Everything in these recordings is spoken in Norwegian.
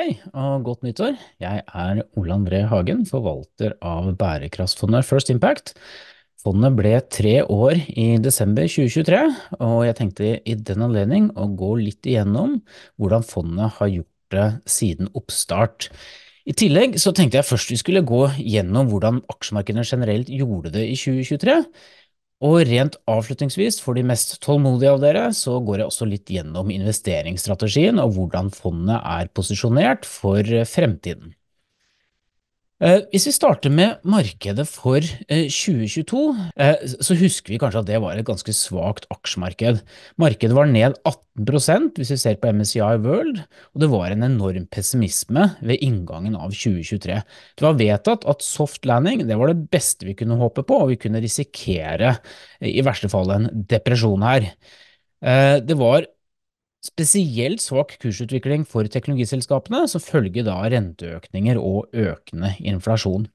Hei og godt nyttår. Jeg er Ole André Hagen, forvalter av bærekraftsfondet First Impact. Fondet ble 3 år i desember 2023, og jeg tenkte i den anledning å gå litt igjennom hvordan fondet har gjort det siden oppstart. I tillegg så tenkte jeg først vi skulle gå gjennom hvordan aksjemarkedene generelt gjorde det i 2023, og rent avslutningsvis, for de mest tålmodige av dere, så går jeg også litt gjennom investeringsstrategien og hvordan fondet er posisjonert for fremtiden. Hvis vi starter med markedet for 2022, så husker vi kanskje at det var et ganske svagt aksjemarked. Markedet var ned 18% hvis vi ser på MSCI World, og det var en enorm pessimisme ved inngangen av 2023. Det var vedtatt at soft landing, det var det beste vi kunne håpe på, og vi kunne risikere i verste fall en depresjon her. Det var spesielt svak kursutvikling for teknologiselskapene som følge da renteøkninger og økende inflasjon.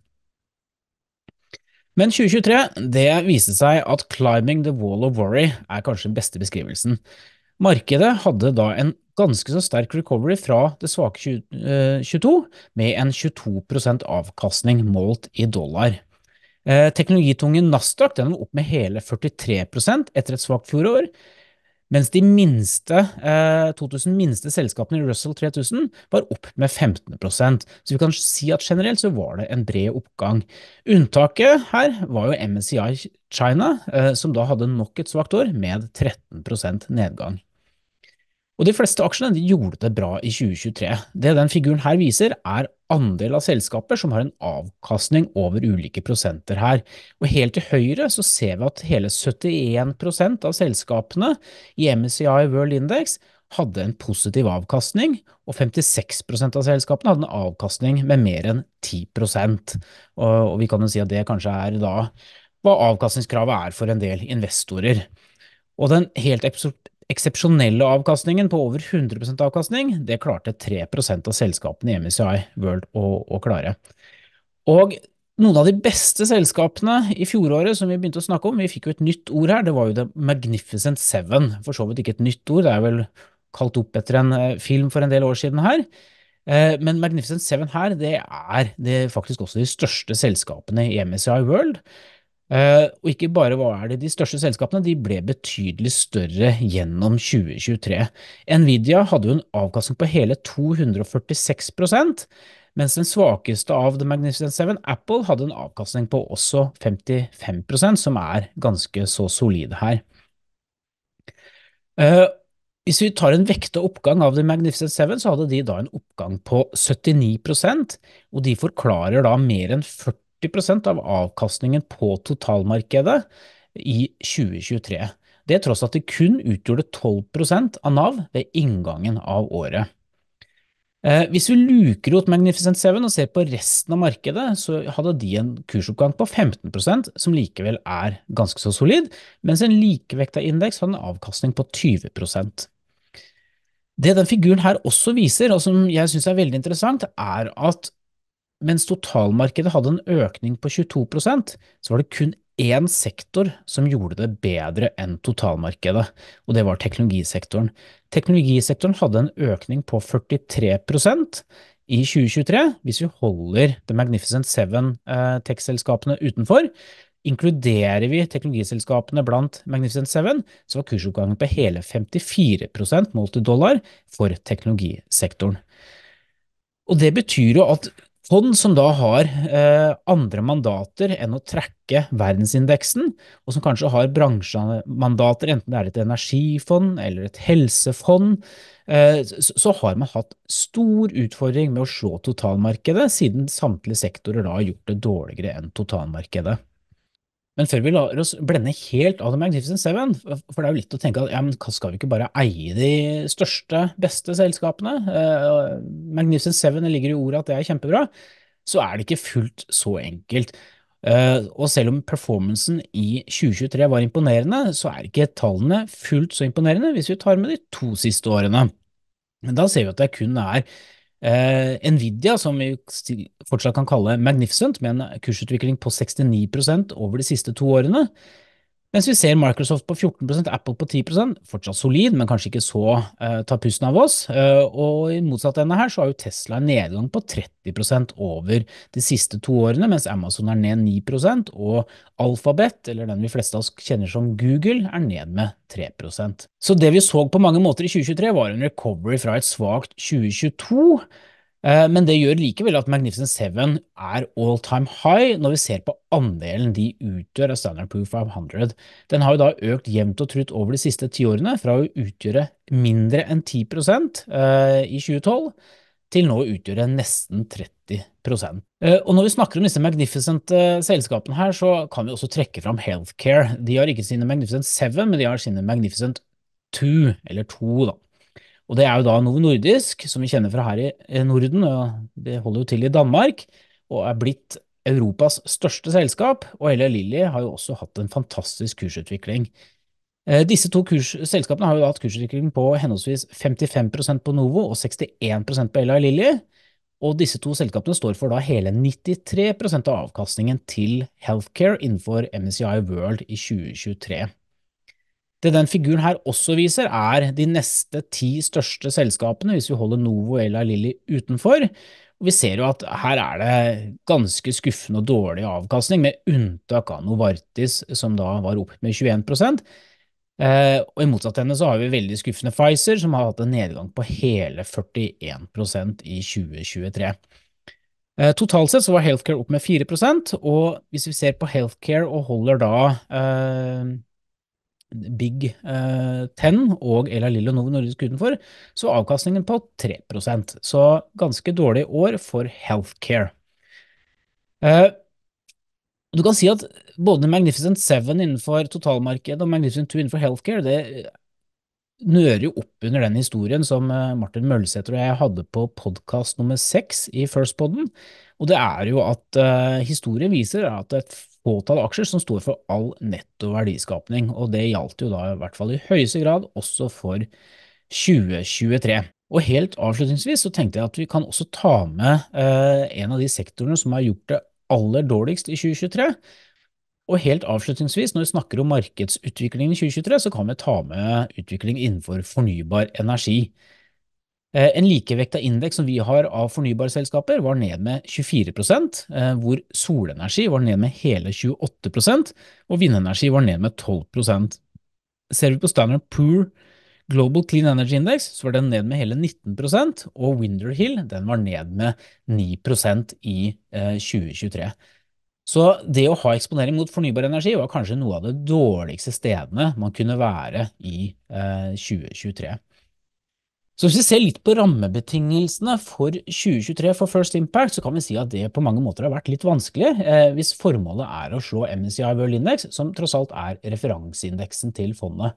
Men 2023, det viste seg at climbing the wall of worry er kanskje den beste beskrivelsen. Markedet hadde da en ganske så sterk recovery fra det svake 2022 med en 22% avkastning målt i dollar. Teknologitunge Nasdaq den var opp med hele 43% etter et svakt fjorår, mens de 2000 minste selskapene i Russell 3000 var opp med 15%. Så vi kan si at generelt så var det en bred oppgang. Unntaket her var jo MSCI China, som da hadde nok et svagt år med 13% nedgang. Og de fleste aksjene de gjorde det bra i 2023. Det den figuren her viser er andel av selskaper som har en avkastning over ulike prosenter her. Og helt til høyre så ser vi at hele 71% av selskapene i MSCI World Index hadde en positiv avkastning, og 56% av selskapene hadde en avkastning med mer enn 10%. Og vi kan jo si at det kanskje er da hva avkastningskravet er for en del investorer. Og den helt eksepsjonelle avkastningen på over 100% avkastning, det klarte 3% av selskapene i MSCI World å klare. Og noen av de beste selskapene i fjoråret som vi begynte å snakke om, vi fikk jo et nytt ord her, det var jo The Magnificent Seven, for så vidt ikke et nytt ord, det er vel kalt opp etter en film for en del år siden her. Men Magnificent Seven her, det er faktisk også de største selskapene i MSCI World. Og ikke bare var det de største selskapene, de ble betydelig større gjennom 2023. Nvidia hadde jo en avkastning på hele 246%, mens den svakeste av The Magnificent Seven, Apple, hadde en avkastning på også 55%, som er ganske så solide her. Hvis vi tar en vektet oppgang av The Magnificent Seven, så hadde de da en oppgang på 79%, og de forklarer da mer enn 40% av avkastningen på totalmarkedet i 2023. Det er tross at det kun utgjorde 12% av NAV ved inngangen av året. Hvis vi luker ut Magnificent Seven og ser på resten av markedet, så hadde de en kursoppgang på 15%, som likevel er ganske så solid, mens en likevektet indeks hadde en avkastning på 20%. Det den figuren her også viser, og som jeg synes er veldig interessant, er at mens totalmarkedet hadde en økning på 22%, så var det kun én sektor som gjorde det bedre enn totalmarkedet, og det var teknologisektoren. Teknologisektoren hadde en økning på 43% i 2023, hvis vi holder The Magnificent Seven tech-selskapene utenfor. Inkluderer vi teknologiselskapene blant Magnificent Seven, så var kursoppgangen på hele 54% målt i dollar for teknologisektoren. Og det betyr jo at fond som da har andre mandater enn å trekke verdensindeksen, og som kanskje har bransjemandater, enten det er et energifond eller et helsefond, så har man hatt stor utfordring med å slå totalmarkedet, siden samtlige sektorer da har gjort det dårligere enn totalmarkedet. Men før vi lar oss blende helt av The Magnificent Seven, for det er jo litt å tenke at ja, men skal vi ikke bare eie de største, beste selskapene? Magnificent Seven ligger i ordet at det er kjempebra, så er det ikke fullt så enkelt. Og selv om performancen i 2023 var imponerende, så er ikke tallene fullt så imponerende hvis vi tar med de 2 siste årene. Men da ser vi at det kun er Nvidia, som vi fortsatt kan kalle Magnificent, med en kursutvikling på 69% over de siste 2 årene, Mens vi ser Microsoft på 14%, Apple på 10%, fortsatt solid, men kanskje ikke så ta pusten av oss. Og i motsatt ende her så har jo Tesla en nedgang på 30% over de siste 2 årene, mens Amazon er ned 9%, og Alphabet, eller den vi fleste av oss kjenner som Google, er ned med 3%. Så det vi så på mange måter i 2023 var en recovery fra et svagt 2022, men det gjør likevel at Magnificent Seven er all time high når vi ser på andelen de utgjør av Standard Poor's 500. Den har jo da økt jevnt og trutt over de siste 10 årene, fra å utgjøre mindre enn 10% i 2012, til nå å utgjøre nesten 30%. Og når vi snakker om disse Magnificent selskapene her, så kan vi også trekke fram Healthcare. De har ikke sine Magnificent Seven, men de har sine Magnificent Two, eller to da. Og det er jo da Novo Nordisk, som vi kjenner fra her i Norden, og det holder jo til i Danmark, og er blitt Europas største selskap, og Eli Lilly har jo også hatt en fantastisk kursutvikling. Disse to selskapene har jo hatt kursutvikling på henholdsvis 55% på Novo og 61% på Eli Lilly, og disse to selskapene står for da hele 93% av avkastningen til healthcare innenfor MSCI World i 2023. Det den figuren her også viser er de neste 10 største selskapene, hvis vi holder Novo og Eli Lilly utenfor. Og vi ser jo at her er det ganske skuffende og dårlig avkastning, med unntak av Novartis, som da var opp med 21%. Og i motsatt ende så har vi veldig skuffende Pfizer, som har hatt en nedgang på hele 41% i 2023. Totalt sett så var healthcare opp med 4%, og hvis vi ser på healthcare og holder da Big Ten og Eli Lilly og Novo Nordisk utenfor, så avkastningen på 3%. Så ganske dårlig år for healthcare. Du kan si at både Magnificent Seven innenfor totalmarkedet og Magnificent Two innenfor healthcare, det nører jo opp under den historien som Martin Mølsæter og jeg hadde på podcast nummer 6 i First Podden, og det er jo at historien viser at et fåtall aksjer som står for all netto verdiskapning, og det gjaldt jo da i hvert fall i høyeste grad også for 2023. Og helt avslutningsvis så tenkte jeg at vi kan også ta med en av de sektorene som har gjort det aller dårligst i 2023, og helt avslutningsvis, når vi snakker om markedsutviklingen i 2023, så kan vi ta med utvikling innenfor fornybar energi. En likevekta indeks som vi har av fornybarselskaper var ned med 24%, hvor solenergi var ned med hele 28%, og vindenergi var ned med 12%. Ser vi på Standard Poor's Global Clean Energy Index, så var den ned med hele 19%, og Winderhill, den var ned med 9% i 2023. Så det å ha eksponering mot fornybar energi var kanskje noe av det dårligste stedene man kunne være i 2023. Så hvis vi ser litt på rammebetingelsene for 2023 for First Impact, så kan vi si at det på mange måter har vært litt vanskelig, hvis formålet er å slå MSCI World Index, som tross alt er referanseindeksen til fondet.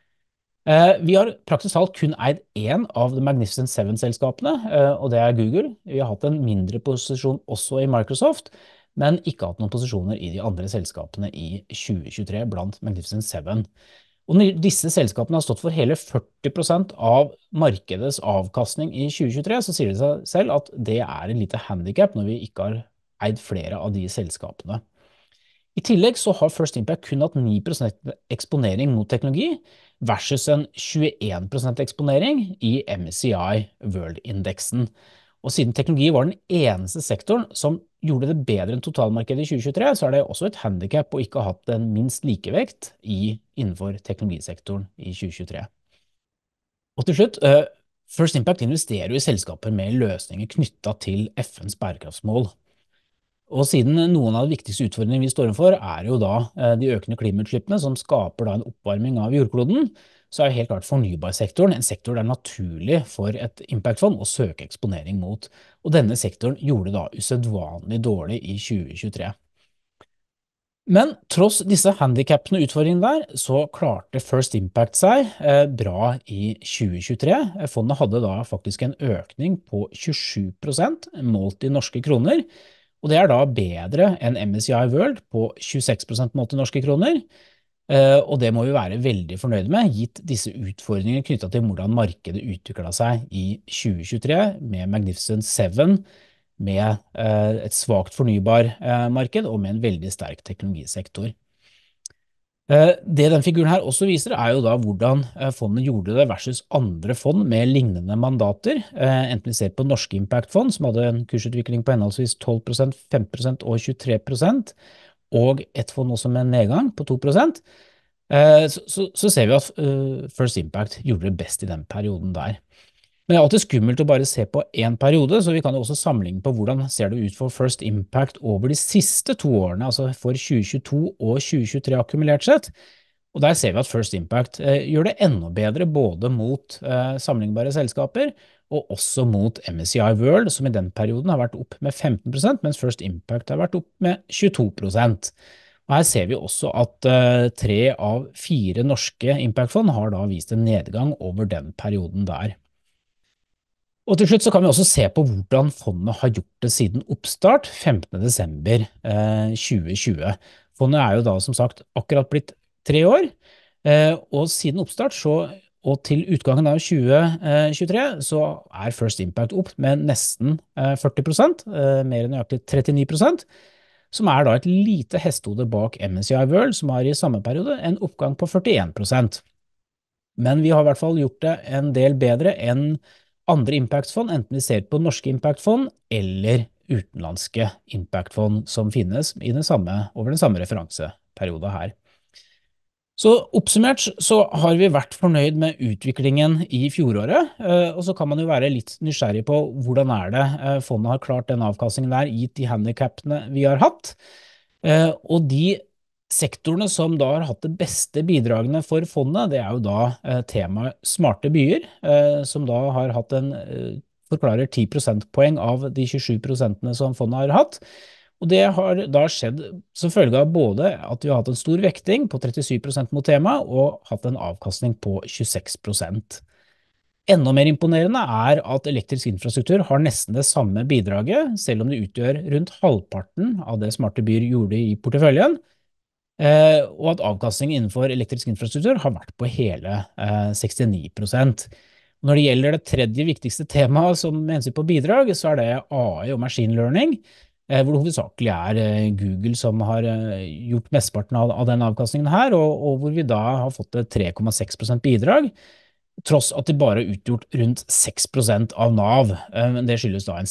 Vi har praktisk talt kun eid en av The Magnificent Seven-selskapene, og det er Google. Vi har hatt en mindre posisjon også i Microsoft, men ikke hatt noen posisjoner i de andre selskapene i 2023 blant Magnificent Seven. Og når disse selskapene har stått for hele 40% av markedets avkastning i 2023, så sier det seg selv at det er en lite handicap når vi ikke har eid flere av de selskapene. I tillegg så har First Impact kun hatt 9% eksponering mot teknologi, versus en 21% eksponering i MSCI World-indeksen. Og siden teknologi var den eneste sektoren som gjorde det bedre enn totalmarkedet i 2023, så er det også et handicap å ikke ha hatt en minst likevekt innenfor teknologisektoren i 2023. Og til slutt, First Impact investerer jo i selskaper med løsninger knyttet til FNs bærekraftsmål. Og siden noen av de viktigste utfordringene vi står for er jo da de økende klimautslippene som skaper da en oppvarming av jordkloden, så er helt klart fornybarsektoren en sektor det er naturlig for et impactfond å søke eksponering mot. Og denne sektoren gjorde da usedvanlig dårlig i 2023. Men tross disse handicapene og utfordringene der, så klarte First Impact seg bra i 2023. Fondet hadde da faktisk en økning på 27% målt i norske kroner, og det er da bedre enn MSCI World på 26% målt i norske kroner. Og det må vi være veldig fornøyde med, gitt disse utfordringene knyttet til hvordan markedet utviklet seg i 2023, med Magnificent Seven, med et svagt fornybar marked og med en veldig sterk teknologisektor. Det den figuren her også viser, jo da hvordan fondet gjorde det versus andre fond med lignende mandater. Enten vi ser på norske impact-fond, som hadde en kursutvikling på henholdsvis 12%, 5% og 23%, og et fond også med en nedgang på 2%, så ser vi at First Impact gjorde det best i den perioden der. Men det alltid skummelt å bare se på en periode, så vi kan jo også sammenligne på hvordan ser det ut for First Impact over de siste 2 årene, altså for 2022 og 2023 akkumulert sett. Og der ser vi at First Impact gjør det enda bedre både mot sammenlignbare selskaper og også mot MSCI World, som i den perioden har vært opp med 15%, mens First Impact har vært opp med 22%. Og her ser vi også at 3 av 4 norske impact-fond har da vist en nedgang over den perioden der. Og til slutt så kan vi også se på hvordan fondet har gjort det siden oppstart 15. desember 2020. Fondet jo da som sagt akkurat blitt 3 år, og siden oppstart og til utgangen av 2023 så First Impact opp med nesten 40%, mer enn nøyaktig 39%, som da et lite hestehode bak MSCI World, som har i samme periode en oppgang på 41%. Men vi har i hvert fall gjort det en del bedre enn andre impact-fond, enten vi ser på norske impact-fond eller utenlandske impact-fond som finnes over den samme referanseperioden her. Så oppsummert så har vi vært fornøyd med utviklingen i fjoråret, og så kan man jo være litt nysgjerrig på hvordan det fondet har klart den avkastningen der gitt de handicapene vi har hatt. Og de sektorene som da har hatt det beste bidragene for fondet, det jo da temaet smarte byer, som da har hatt forklarer 10 prosentpoeng av de 27% som fondet har hatt. Og det har da skjedd som følge av både at vi har hatt en stor vekting på 37% mot tema og hatt en avkastning på 26%. Enda mer imponerende at elektrisk infrastruktur har nesten det samme bidraget, selv om det utgjør rundt halvparten av det smarte byer gjorde i porteføljen, og at avkastningen innenfor elektrisk infrastruktur har vært på hele 69%. Når det gjelder det tredje viktigste temaet som med hensyn på bidrag, så det AI og machine learning, hvor det hovedsakelig Google som har gjort mesteparten av den avkastningen her, og hvor vi da har fått et 3,6% bidrag, tross at det bare har utgjort rundt 6% av NAV. Det skyldes da en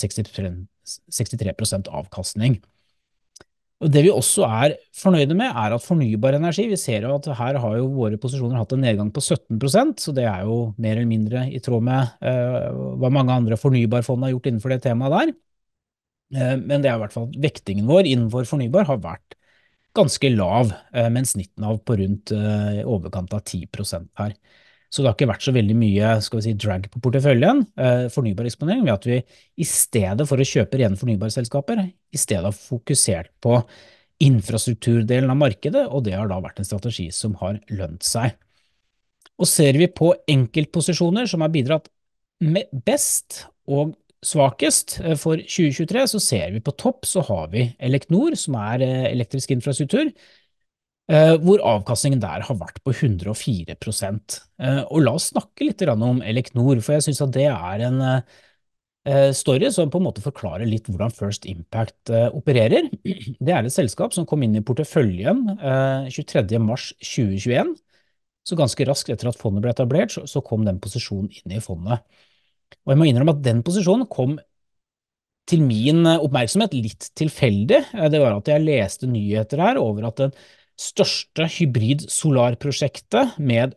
63% avkastning. Og det vi også fornøyde med at fornybar energi, vi ser jo at her har jo våre posisjoner hatt en nedgang på 17%, så det jo mer eller mindre i tråd med hva mange andre fornybarfond har gjort innenfor det temaet der. Men det i hvert fall vektingen vår innenfor fornybar har vært ganske lav, med en snittnav på rundt overkant av 10% her. Så det har ikke vært så veldig mye, skal vi si, drag på porteføljen, fornybar eksponering, ved at vi i stedet for å kjøpe rene fornybarselskaper, i stedet har fokusert på infrastrukturdelen av markedet, og det har da vært en strategi som har lønt seg. Og ser vi på enkeltposisjoner som har bidratt best og svakest for 2023, så ser vi på topp, så har vi Elecnor, som elektrisk infrastruktur, hvor avkastningen der har vært på 104%. Og la oss snakke litt om Elecnor, for jeg synes at det en story som på en måte forklarer litt hvordan First Impact opererer. Det et selskap som kom inn i porteføljen 23. mars 2021, så ganske raskt etter at fondet ble etablert, så kom den posisjonen inn i fondet. Og jeg må innrømme at den posisjonen kom til min oppmerksomhet litt tilfeldig. Det var at jeg leste nyheter her over at den største hybrid-solarprosjektet med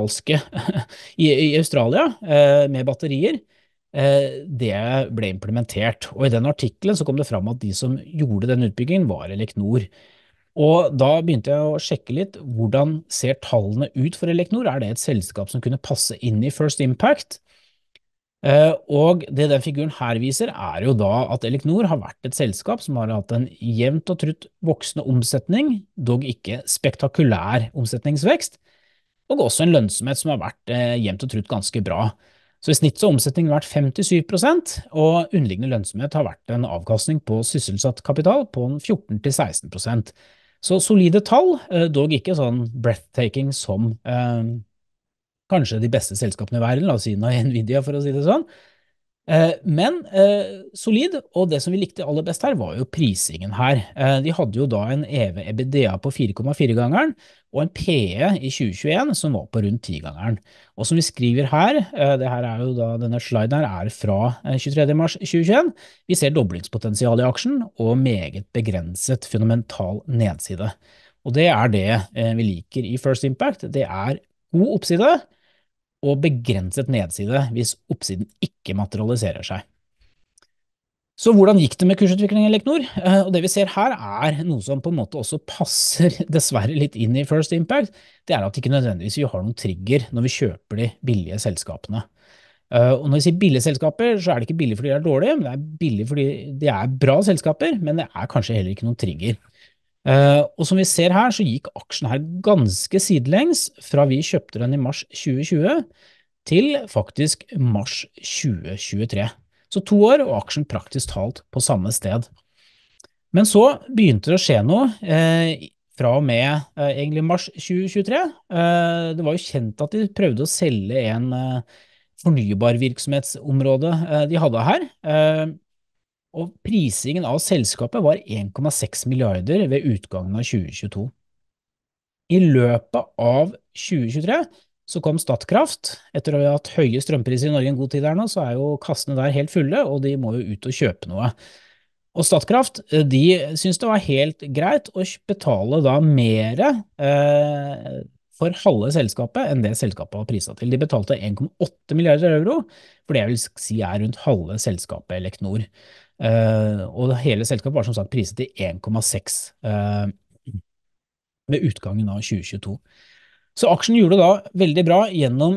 i Australia med batterier, det ble implementert. Og i den artikkelen så kom det fram at de som gjorde den utbyggingen var Elecnor. Og da begynte jeg å sjekke litt hvordan ser tallene ut for Elecnor. Det et selskap som kunne passe inn i First Impact? Og det den figuren her viser jo da at Elecnor har vært et selskap som har hatt en jevnt og trutt voksende omsetning, dog ikke spektakulær omsetningsvekst, og også en lønnsomhet som har vært jevnt og trutt ganske bra. Så i snitt så har omsetningen vært 57%, og underliggende lønnsomhet har vært en avkastning på sysselsatt kapital på 14–16%. Så solide tall, dog ikke sånn breathtaking som kanskje de beste selskapene i verden, la oss si Nvidia for å si det sånn. Men solid, og det som vi likte aller best her var jo prisingen her. De hadde jo da en EV/EBITDA på 4,4-gangeren, og en PE i 2021 som var på rundt 10-gangeren. Og som vi skriver her, det her er jo da, denne sliden her er fra 23. mars 2021, vi ser doblingspotensial i aksjen og meget begrenset fundamental nedside. Og det er det vi liker i First Impact, det er god oppside, og begrenset nedside hvis oppsiden ikke materialiserer seg. Så hvordan gikk det med kursutviklingen i Equinor? Og det vi ser her er noe som på en måte også passer dessverre litt inn i First Impact, det er at ikke nødvendigvis vi har noen trigger når vi kjøper de billige selskapene. Og når vi sier billige selskaper, så er det ikke billig fordi de er dårlige, men det er billig fordi de er bra selskaper, men det er kanskje heller ikke noen trigger. Og som vi ser her, så gikk aksjen her ganske sidelengs fra vi kjøpte den i mars 2020 til faktisk mars 2023. Så 2 år, og aksjen praktisk talt på samme sted. Men så begynte det å skje noe fra og med egentlig mars 2023. Det var jo kjent at de prøvde å selge en fornybar virksomhetsområde de hadde her. Og prisingen av selskapet var 1,6 milliarder ved utgangen av 2022. I løpet av 2023 så kom Statkraft. Etter å ha hatt høye strømpriser i Norge en god tid her nå, så er jo kassene der helt fulle, og de må jo ut og kjøpe noe. Og Statkraft, de synes det var helt greit å betale da mere for halve selskapet enn det selskapet var priset til. De betalte 1,8 milliarder euro, for det jeg vil si er rundt halve selskapet Equinor. Og hele selskapet var som sagt priset til 1,6 ved utgangen av 2022. Så aksjen gjorde da veldig bra gjennom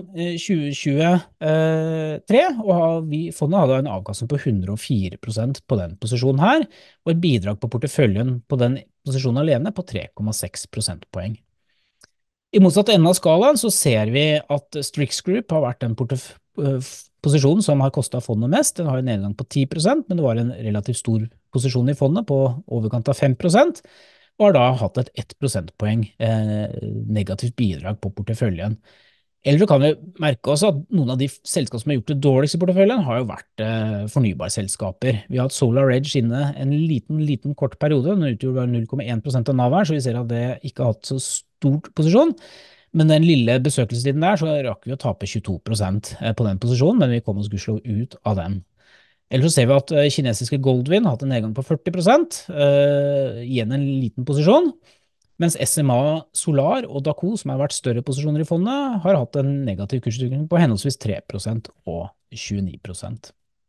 2023, og fondet hadde en avkastning på 104% på den posisjonen her, og et bidrag på porteføljen på den posisjonen alene på 3,6 prosentpoeng. I motsatt ende av skalaen så ser vi at Strix Group har vært den posisjonen som har kostet fondet mest. Den har en nedgang på 10%, men det var en relativt stor posisjon i fondet på overkant av 5%, og har da hatt et 1 prosentpoeng negativt bidrag på porteføljen. Eller kan vi merke oss at noen av de selskap som har gjort det dårligst i porteføljen har jo vært fornybarselskaper. Vi har hatt Solar Edge inne en liten kort periode, den utgjorde bare 0,1% av NAV her, så vi ser at det ikke har hatt så stor posisjon. Men den lille besøkelsestiden der, så rakk vi å tape 22% på den posisjonen, men vi kom oss gudskjelov ut av den. Eller så ser vi at kinesiske Goldwind har hatt en nedgang på 40%, igjen en liten posisjon, mens SMA Solar og Daqo, som har vært større posisjoner i fondet, har hatt en negativ kursutvikling på henholdsvis 3% og 29%.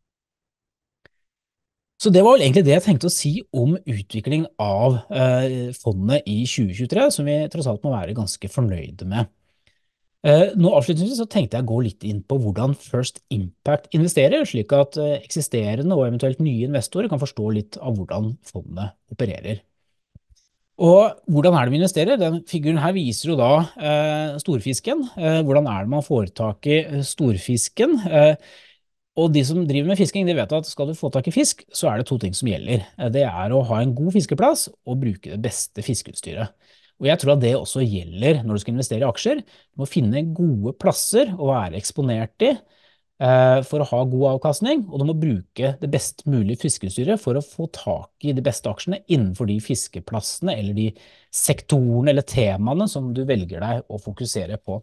Så det var vel egentlig det jeg tenkte å si om utviklingen av fondet i 2023, som vi tross alt må være ganske fornøyde med. Nå avslutningsvis så tenkte jeg å gå litt inn på hvordan First Impact investerer, slik at eksisterende og eventuelt nye investorer kan forstå litt av hvordan fondet opererer. Og hvordan er det vi investerer? Den figuren her viser jo da storfisken. Hvordan er det man får tak i storfisken? Og de som driver med fisking, de vet at skal du få tak i fisk, så er det 2 ting som gjelder. Det er å ha en god fiskeplass og bruke det beste fiskeutstyret. Og jeg tror at det også gjelder når du skal investere i aksjer. Du må finne gode plasser å være eksponert i for å ha god avkastning, og du må bruke det best mulige fiskeutstyret for å få tak i de beste aksjene innenfor de fiskeplassene eller de sektorene eller temaene som du velger deg å fokusere på.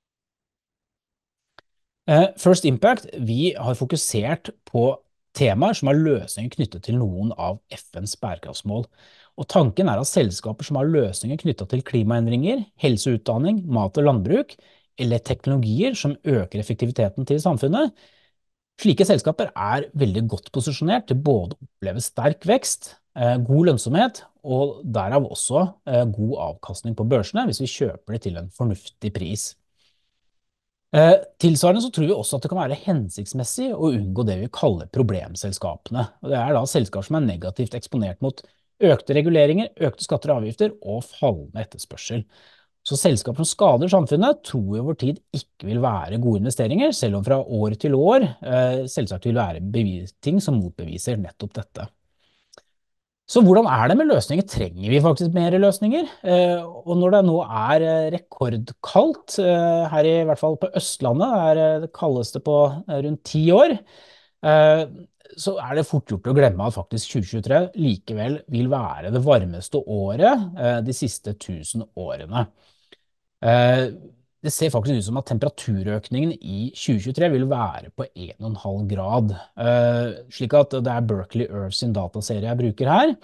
First Impact, vi har fokusert på temaer som har løsninger knyttet til noen av FNs bærekraftsmål. Og tanken er at selskaper som har løsninger knyttet til klimaendringer, helse og utdanning, mat og landbruk, eller teknologier som øker effektiviteten til samfunnet, slike selskaper er veldig godt posisjonert til både å oppleve sterk vekst, god lønnsomhet, og derav også god avkastning på børsene hvis vi kjøper det til en fornuftig pris. Tilsvarende så tror vi også at det kan være hensiktsmessig å unngå det vi kaller problemselskapene. Og det er da selskaper som er negativt eksponert mot økte reguleringer, økte skatter og avgifter og fallende etterspørsel. Så selskaper som skader samfunnet tror vi over tid ikke vil være gode investeringer, selv om fra år til år selvsagt vil være ting som motbeviser nettopp dette. Så hvordan er det med løsninger? Trenger vi faktisk mer løsninger? Og når det nå er rekordkaldt, her i hvert fall på Østlandet, er det kaldeste på rundt 10 år, eh, så det fort gjort å glemme at faktisk 2023 likevel vil være det varmeste året de siste 1000 årene. Eh, Det ser faktisk ut som at temperaturøkningen i 2023 vil være på 1,5 grad, slik at det Berkeley Earth sin dataserie jeg bruker her,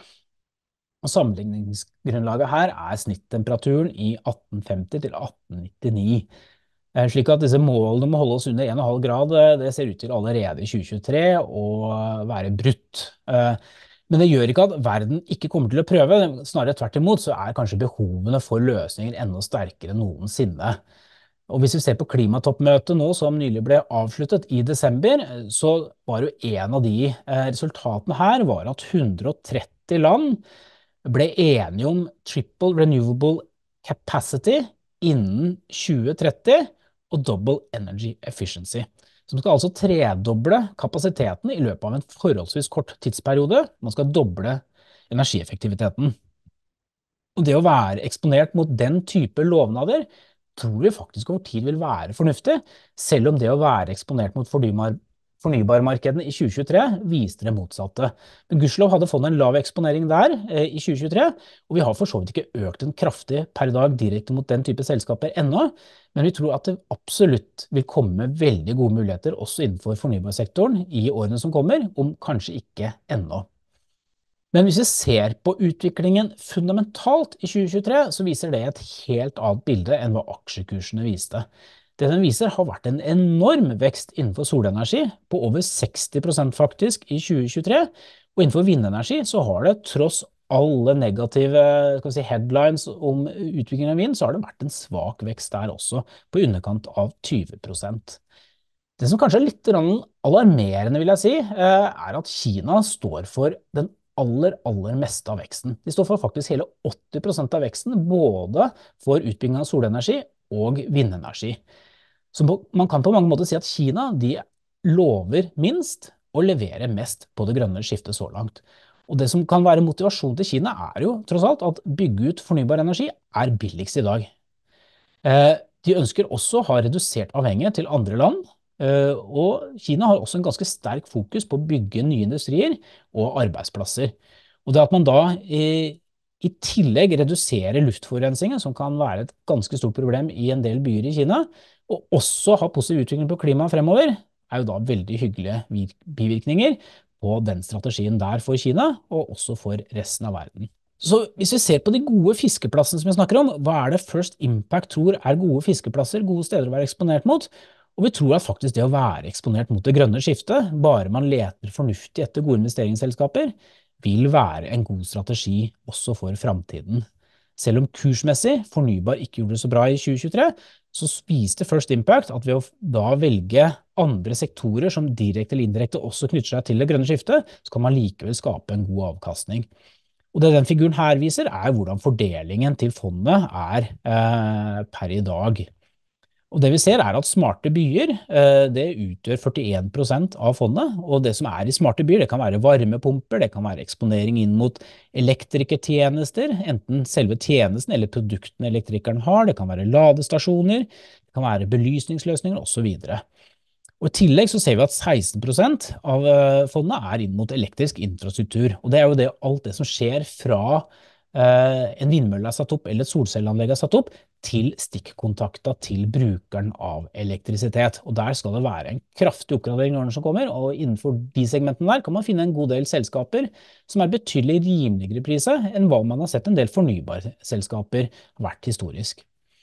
og sammenligningsgrunnlaget her snittemperaturen i 1850 til 1899. Slik at disse målene om å holde oss under 1,5 grad, det ser ut til allerede i 2023 å være brutt. Men det gjør ikke at verden ikke kommer til å prøve, snarere tvert imot så kanskje behovene for løsninger enda sterkere enn noensinne. Og hvis vi ser på klimatoppmøtet nå som nylig ble avsluttet i desember, så var jo en av de resultatene her var at 130 land ble enige om triple renewable capacity innen 2030 og double energy efficiency, som skal altså tredoble kapasiteten i løpet av en forholdsvis kort tidsperiode. Man skal doble energieffektiviteten. Og det å være eksponert mot den type lovnader tror vi faktisk over tid vil være fornuftig, selv om det å være eksponert mot fornybarmarkedene i 2023 viste det motsatte. Men gudskjelov hadde fondet en lav eksponering der i 2023, og vi har for så vidt ikke økt den kraftig per dag direkte mot den type selskaper ennå, men vi tror at det absolutt vil komme veldig gode muligheter også innenfor fornybarsektoren i årene som kommer, om kanskje ikke ennå. Men hvis vi ser på utviklingen fundamentalt i 2023, så viser det et helt annet bilde enn hva aksjekursene viste. Det den viser har vært en enorm vekst innenfor solenergi, på over 60% faktisk i 2023, og innenfor vindenergi så har det tross alle negative headlines om utviklingen av vind, så har det vært en svak vekst der også, på underkant av 20%. Det som kanskje litt alarmerende vil jeg si, at Kina står for den aller meste av veksten. De står for faktisk hele 80% av veksten, både for utbygging av solenergi og vindenergi. Så man kan på mange måter si at Kina, de lover minst og leverer mest på det grønne skiftet så langt. Og det som kan være motivasjon til Kina jo tross alt at bygge ut fornybar energi billigst i dag. De ønsker også å ha redusert avhengighet til andre land, og Kina har også en ganske sterk fokus på å bygge nye industrier og arbeidsplasser. Og det at man da i tillegg reduserer luftforurensningen, som kan være et ganske stort problem i en del byer i Kina, og også ha positiv utvikling på klimaet fremover, jo da veldig hyggelige bivirkninger på den strategien der for Kina, og også for resten av verden. Så hvis vi ser på de gode fiskeplassene som vi snakker om, hva det First Impact tror gode fiskeplasser, gode steder å være eksponert mot? Og vi tror at faktisk det å være eksponert mot det grønne skiftet, bare man leter fornuftig etter gode investeringsselskaper, vil være en god strategi også for fremtiden. Selv om kursmessig fornybar ikke gjorde det så bra i 2023, så viste First Impact at ved å da velge andre sektorer som direkte eller indirekte også knytter seg til det grønne skiftet, så kan man likevel skape en god avkastning. Og det den figuren her viser hvordan fordelingen til fondet per i dag. Og det vi ser at smarte byer, det utgjør 41% av fondet, og det som i smarte byer, det kan være varmepumper, det kan være eksponering inn mot elektrikertjenester, enten selve tjenesten eller produktene elektrikeren har, det kan være ladestasjoner, det kan være belysningsløsninger og så videre. Og i tillegg så ser vi at 16% av fondet inn mot elektrisk infrastruktur, og det jo alt det som skjer fra en vindmølle satt opp eller et solcelleanlegg satt opp til stikkontakta til brukeren av elektrisitet. Og der skal det være en kraftig oppgradering i årene som kommer, og innenfor de segmentene der kan man finne en god del selskaper som betydelig rimeligere priset enn hva man har sett en del fornybarselskaper vært historisk.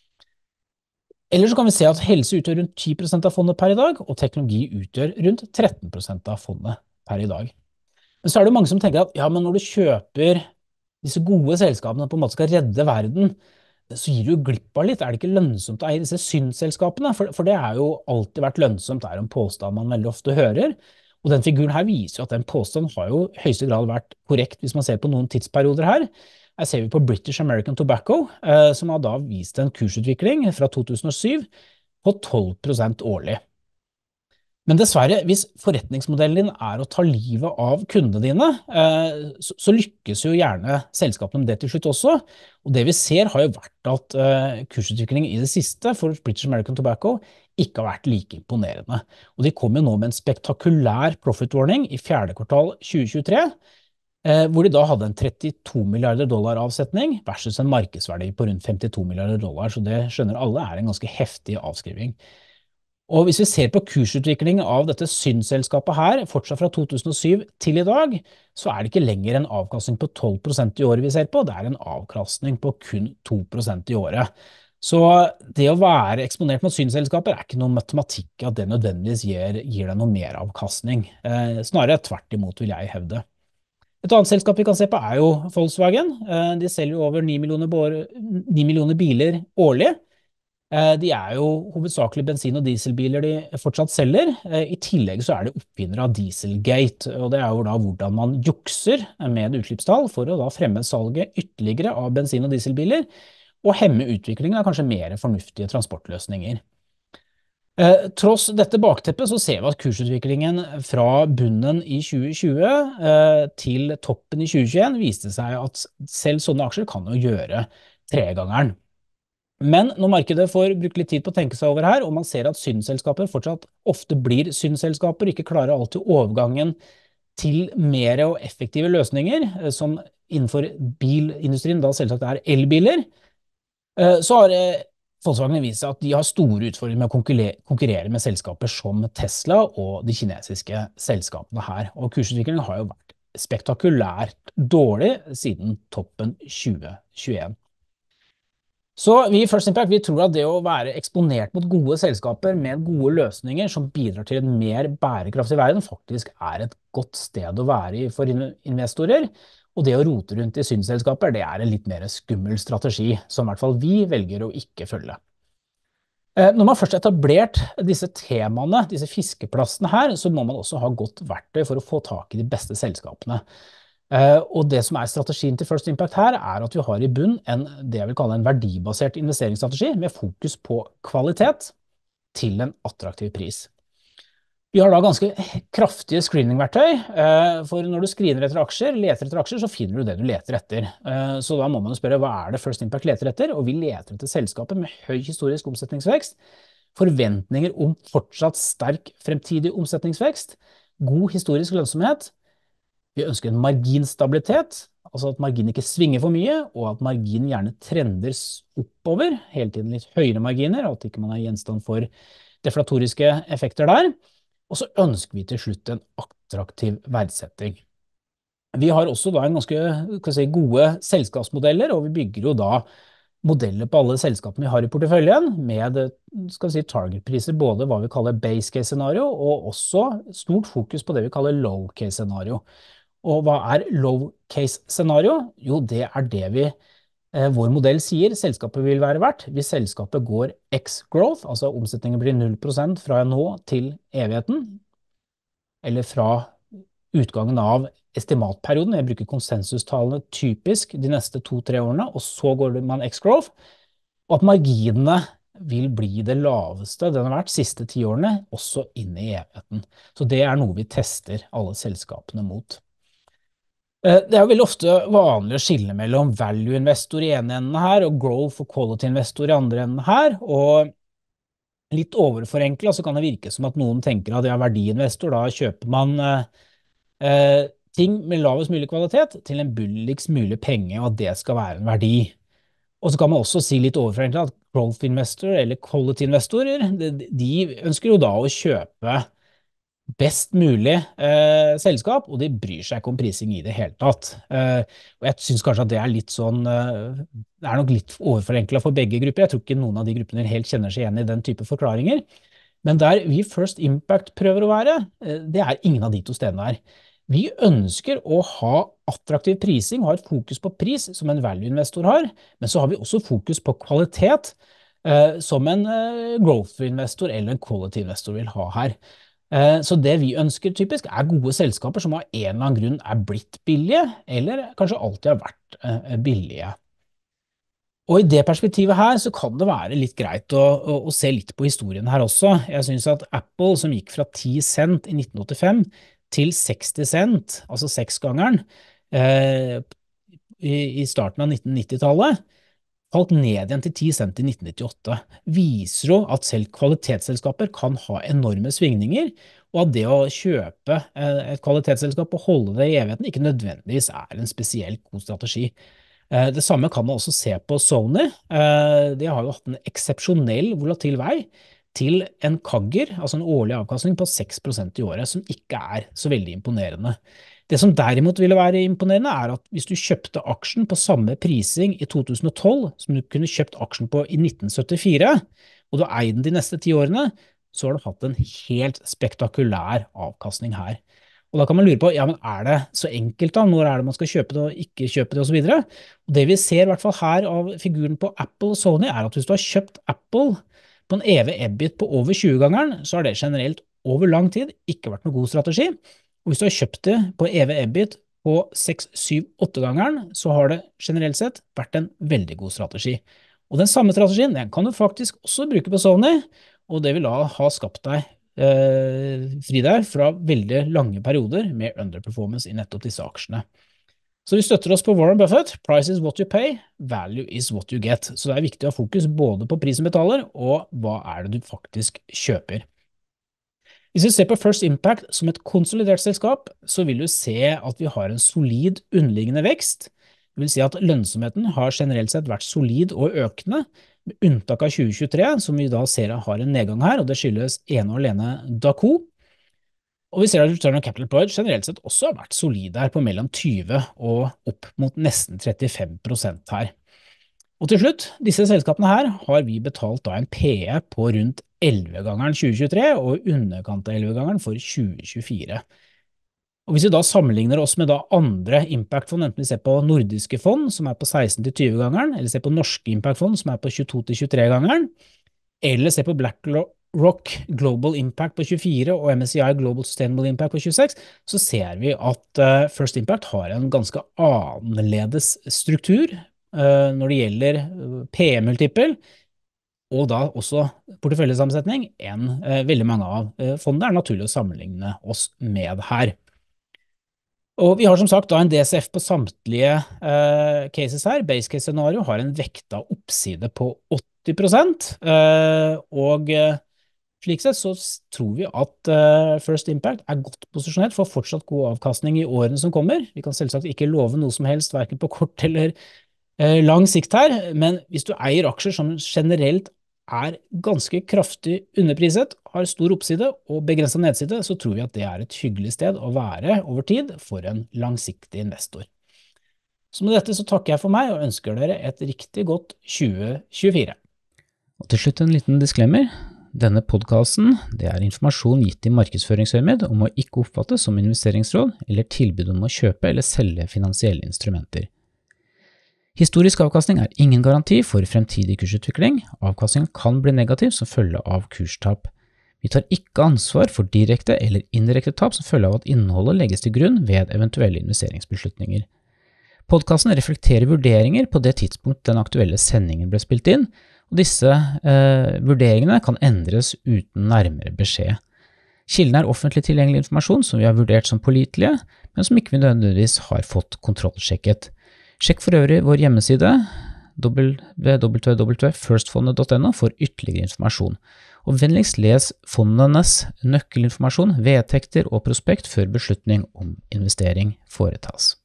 Eller så kan vi se at helse utgjør rundt 10% av fondet per i dag, og teknologi utgjør rundt 13% av fondet per i dag. Men så det jo mange som tenker at ja, men når du kjøper disse gode selskapene på en måte skal redde verden, så gir du jo glipp av litt. Det ikke lønnsomt å eie disse synsselskapene? For det jo alltid vært lønnsomt, det en påstand man veldig ofte hører. Og den figuren her viser jo at den påstanden har jo i høyeste grad vært korrekt hvis man ser på noen tidsperioder her. Her ser vi på British American Tobacco, som har da vist en kursutvikling fra 2007 på 12% årlig. Men dessverre, hvis forretningsmodellen din å ta livet av kundene dine, så lykkes jo gjerne selskapene med det til slutt også. Og det vi ser har jo vært at kursutviklingen i det siste for British American Tobacco ikke har vært like imponerende. Og de kom jo nå med en spektakulær profit warning i fjerde kvartal 2023, hvor de da hadde en 32 milliarder dollar avsetning versus en markedsverdi på rundt 52 milliarder dollar, så det skjønner alle er en ganske heftig avskriving. Og hvis vi ser på kursutviklingen av dette synsselskapet her, fortsatt fra 2007 til i dag, så er det ikke lenger en avkastning på 12% i året vi ser på, det er en avkastning på kun 2% i året. Så det å være eksponert mot synsselskaper er ikke noe matematikk at det nødvendigvis gir deg noe mer avkastning. Snarere tvert imot vil jeg hevde. Et annet selskap vi kan se på er jo Volkswagen. De selger jo over 9 millioner biler årlig. De er jo hovedsakelig bensin- og dieselbiler de fortsatt selger. I tillegg så er det oppfinnere av Dieselgate, og det er jo da hvordan man jukser med utslippstall for å da fremme salget ytterligere av bensin- og dieselbiler, og hemme utviklingen av kanskje mer fornuftige transportløsninger. Tross dette bakteppet så ser vi at kursutviklingen fra bunnen i 2020 til toppen i 2021 viste seg at selv sånne aksjer kan jo gjøre tregangeren. Men når markedet får brukt litt tid på å tenke seg over her, og man ser at synsselskaper fortsatt ofte blir synsselskaper, ikke klarer alltid overgangen til mer og effektive løsninger, som innenfor bilindustrien da selvsagt er elbiler, så har Volkswagen vist seg at de har store utfordringer med å konkurrere med selskaper som Tesla og de kinesiske selskapene her. Og kursutviklingen har jo vært spektakulært dårlig siden toppen 2021. Så vi i First Impact vi tror at det å være eksponert mot gode selskaper med gode løsninger som bidrar til en mer bærekraftig verden faktisk er et godt sted å være i for investorer, og det å rote rundt i synsselskaper det er en litt mer skummel strategi som i hvert fall vi velger å ikke følge. Når man først har etablert disse temaene, disse fiskeplassene her, så må man også ha godt verktøy for å få tak i de beste selskapene. Og det som er strategien til First Impact her er at vi har i bunn det jeg vil kalle en verdibasert investeringsstrategi med fokus på kvalitet til en attraktiv pris. Vi har da ganske kraftige screeningverktøy, for når du screener etter aksjer, leter etter aksjer, så finner du det du leter etter. Så da må man jo spørre, hva er det First Impact leter etter? Og vi leter etter selskaper med høy historisk omsetningsvekst, forventninger om fortsatt sterk fremtidig omsetningsvekst, god historisk lønnsomhet. Vi ønsker en marginstabilitet, altså at marginen ikke svinger for mye, og at marginen gjerne trender oppover, hele tiden litt høyere marginer, og at ikke man er gjenstand for deflatoriske effekter der. Og så ønsker vi til slutt en attraktiv verdsetting. Vi har også da en ganske gode selskapsmodeller, og vi bygger jo da modeller på alle selskapene vi har i porteføljen, med targetpriser, både hva vi kaller base case scenario, og også stort fokus på det vi kaller low case scenario. Og hva er low case scenario? Jo, det er det vår modell sier selskapet vil være verdt hvis selskapet går X-growth, altså omsetningen blir 0% fra nå til evigheten, eller fra utgangen av estimatperioden. Jeg bruker konsensustallene typisk de neste 2-3 årene, og så går man X-growth, og at marginene vil bli det laveste den har vært siste 10 årene, også inn i evigheten. Så det er noe vi tester alle selskapene mot. Det er jo veldig ofte vanlig å skille mellom value investor i ene enden her, og growth og quality investor i andre enden her, og litt overforenklet så kan det virke som at noen tenker at verdiinvestor, da kjøper man ting med lavest mulig kvalitet til en billigst mulig penge, og at det skal være en verdi. Og så kan man også si litt overforenklet at growth investor eller quality investorer, de ønsker jo da å kjøpe best mulig selskap, og de bryr seg ikke om prising i det hele tatt. Og jeg synes kanskje at det er litt sånn, det er nok litt overforenklet for begge grupper. Jeg tror ikke noen av de gruppene helt kjenner seg igjen i den type forklaringer. Men der vi First Impact prøver å være, det er ingen av de to stedene her. Vi ønsker å ha attraktiv prising, ha et fokus på pris som en value-investor har, men så har vi også fokus på kvalitet som en growth-investor eller en quality-investor vil ha her. Så det vi ønsker typisk er gode selskaper som av en eller annen grunn er blitt billige, eller kanskje alltid har vært billige. Og i det perspektivet her så kan det være litt greit å se litt på historien her også. Jeg synes at Apple, som gikk fra 10 cent i 1985 til 60 cent, altså 6-gangeren, i starten av 1990-tallet, falt ned igjen til 10 cent i 1998, viser jo at selv kvalitetsselskaper kan ha enorme svingninger, og at det å kjøpe et kvalitetsselskap og holde det i evigheten ikke nødvendigvis er en spesielt god strategi. Det samme kan man også se på Sony. De har jo hatt en eksepsjonell volatil vei til en kagger, altså en årlig avkastning på 6% i året, som ikke er så veldig imponerende. Det som derimot ville være imponerende er at hvis du kjøpte aksjen på samme prising i 2012 som du kunne kjøpt aksjen på i 1974, og du har eid den de neste 10 årene, så har du hatt en helt spektakulær avkastning her. Og da kan man lure på, ja, men er det så enkelt da? Når er det man skal kjøpe det og ikke kjøpe det og så videre? Og det vi ser i hvert fall her av figuren på Apple og Sony er at hvis du har kjøpt Apple på en EV/EBIT på over 20-gangeren, så har det generelt over lang tid ikke vært noen god strategi. Og hvis du har kjøpt det på EV/EBIT på 6, 7, 8-gangeren, så har det generelt sett vært en veldig god strategi. Og den samme strategien, den kan du faktisk også bruke på Sony, og det vil da ha skapt deg fri der fra veldig lange perioder med underperformance i nettopp disse aksjene. Så vi støtter oss på Warren Buffett, price is what you pay, value is what you get. Så det er viktig å ha fokus både på prisen betaler og hva er det du faktisk kjøper. Hvis vi ser på First Impact som et konsolidert selskap, så vil du se at vi har en solid underliggende vekst. Det vil si at lønnsomheten har generelt sett vært solid og økende, med unntak av 2023, som vi da ser har en nedgang her, og det skyldes ene og alene Daco. Og vi ser at return on capital employed generelt sett også har vært solid her på mellom 20 og opp mot nesten 35% her. Og til slutt, disse selskapene her har vi betalt da en PE på rundt 11-gangeren 2023 og underkant av 11-gangeren for 2024. Og hvis vi da sammenligner oss med da andre impact-fond, enten vi ser på nordiske fond som er på 16-20-gangeren, eller ser på norske impact-fond som er på 22-23-gangeren, eller ser på BlackRock Global Impact på 24 og MSCI Global Sustainable Impact på 26, så ser vi at First Impact har en ganske annerledes struktur når det gjelder PE-multiple, og da også porteføljesammensetning enn veldig mange av fondene er naturlig å sammenligne oss med her. Og vi har som sagt da en DCF på samtlige cases her. Base case scenario har en vekta oppside på 80%, og slik sett så tror vi at First Impact er godt posisjonert for fortsatt god avkastning i årene som kommer. Vi kan selvsagt ikke love noe som helst, hverken på kort eller lang sikt her, men hvis du eier aksjer som generelt er ganske kraftig underpriset, har stor oppside og begrenset nedside, så tror vi at det er et hyggelig sted å være over tid for en langsiktig investor. Så med dette så takker jeg for meg og ønsker dere et riktig godt 2024. Og til slutt en liten disclaimer. Denne podcasten, det er informasjon gitt i markedsføringsøyemed om å ikke oppfattes som investeringsråd eller tilbud om å kjøpe eller selge finansielle instrumenter. Historisk avkastning er ingen garanti for fremtidig kursutvikling. Avkastningen kan bli negativ som følge av kurstap. Vi tar ikke ansvar for direkte eller indirekte tap som følge av at innholdet legges til grunn ved eventuelle investeringsbeslutninger. Podcasten reflekterer vurderinger på det tidspunkt den aktuelle sendingen ble spilt inn, og disse vurderingene kan endres uten nærmere beskjed. Kilden er offentlig tilgjengelig informasjon som vi har vurdert som pålitelige, men som ikke vi nødvendigvis har fått kontrollsjekket. Sjekk for øvrig vår hjemmeside www.firstfondet.no for ytterligere informasjon. Og vennligst les fondenes nøkkelinformasjon, vedtekter og prospekt før beslutning om investering foretas.